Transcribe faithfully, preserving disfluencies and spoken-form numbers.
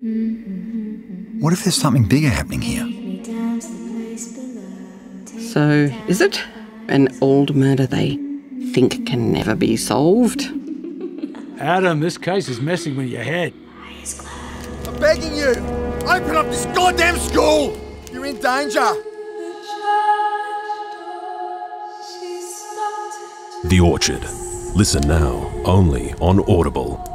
What if there's something bigger happening here? So, is it an old murder they think can never be solved? Adam, this case is messing with your head. I'm begging you! Open up this goddamn school! You're in danger! The Orchard. Listen now, only on Audible.